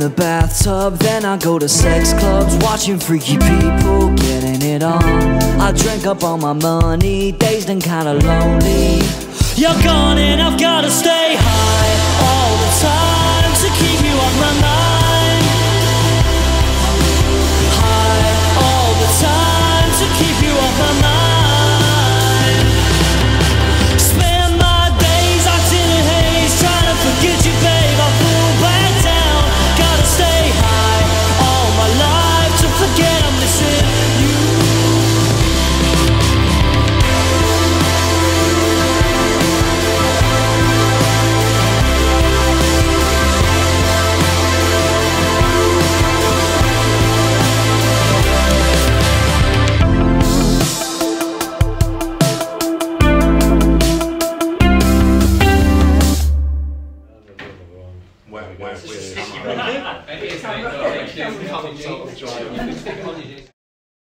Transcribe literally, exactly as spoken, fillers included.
the bathtub, then I go to sex clubs, watching freaky people getting it on. I drink up all my money, dazed and kinda lonely. You're gone and I've gotta stay high all the time to keep you on my mind. High all the time to keep you on my mind. Spend my days acting a haze, trying to forget you, babe. I fall back down. Gotta stay high all my life to forget I'm missing you. Where, where, where, where, where, where, where, where, where, where, where,